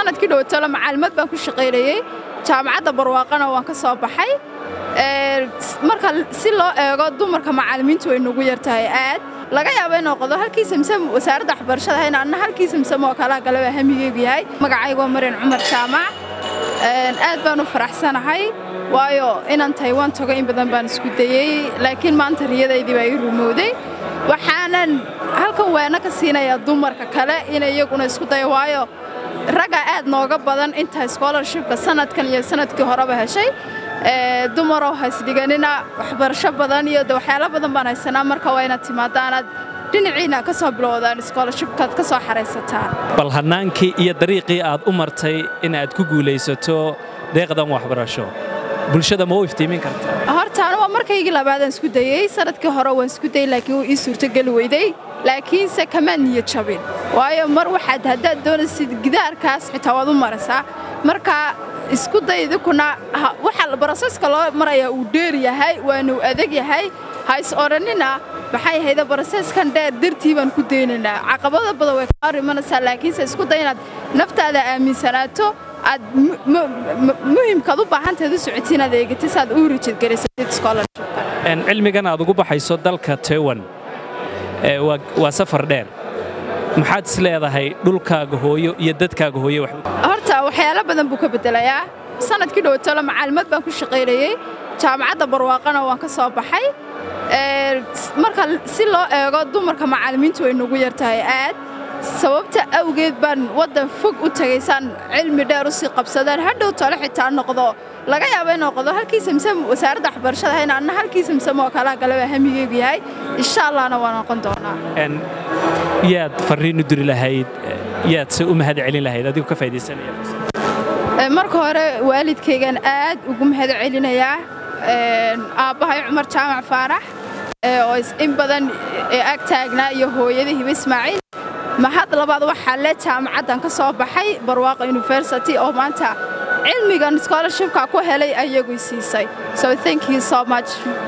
sanadkii dhowtala macallimad baan ku shaqeynayay jaamacadda barwaaqana waan ka soo baxay marka si loo eego dumarka macallimiintu way nagu yartahay aad laga yaabo inuu qodo halkii samsam wasaaradda waxbarashada hayna anna halkii samsam oo kala galay hamigeygu yahay magacaygu Maryan Cumar Jaamac aad baan u faraxsanahay waayo inaan Taiwan tago in badan baan isku dayay laakiin maanta riyadaydii baa ii rumowday waxaanan halkan weena ka siinaya dumarka kale in iyaguna isku dayo waayo raga aad nooga badan inta scholarshipka sanadkan iyo sanadkii horeba heshay dumar oo haysdiganina waxbarasho badan iyo waxyaalo badan baan haysanaa marka waa inaad timaadaan dhinaciina ka soo bilowdaan scholarshipkaad ka soo xareysataan bal hanaankii iyo dariiqii aad u martay in aad ku guulaysato deeqdan waxbarasho bulshada ma u iftiimin kartaa horta waa markaygii labaad aan isku dayay sanadkii hore waan isku dayay laakiin uu ii suurtagal weyday laakiin se kama niyad jabin waayo mar waxaad haddaad doonaysid gidaarkaas xitaa waad u maraysaa marka isku dayda kuna waxa processka loo maraya uu dheer yahay waana uu adag yahay ha is oranina maxay hayda processkan dheer dirtii baan ku deynaa caqabado badan way ka rimanaysaa laakiin se isku daynaad naftaada aaminsanaato aad muhiimka u baahan tahay socodsiinada eegtis aad u rijid gareysatid scholarship cilmigan aad ugu baxayso dalka Taiwan waa safar dheer maxaad is leedahay dhulkaaga hooyo iyo dadkaaga hooyo horta waxyaalo badan buu ka bedelayaa sanadkii dhowtala macallimad baan ku shaqeynayay jaamacadda barwaaqana waan ka soo baxay marka si loo eego dumarka macallimiintu way nagu yartahay aad sababta awgeed baan wadan fog u tagaysaan cilmi dheer u sii qabsadaan hadhow talo xitaa noqdo laga yaabo inuu qodo halkii samsam wasaaradda waxbarashada hayna anna halkii samsam oo kala galay hamigeygu yahay insha Allahna waan noqon doonaa yaad fariin u diri lahayd yaad si u mahad celin lahayd adigu ka faa'iideysanaya marka hore waalidkaygan aad ugu mahad celinayaa aabahay Cumar Jaamac Faarax oo in badan ag taagnaa iyo hooyadii Hiba Ismaaciil mahad labaad waxa la jaamacaddan ka soo baxay Barwaaqo University oo maanta cilmigan scholarshipka ku helay ayagu siisay so thank you so much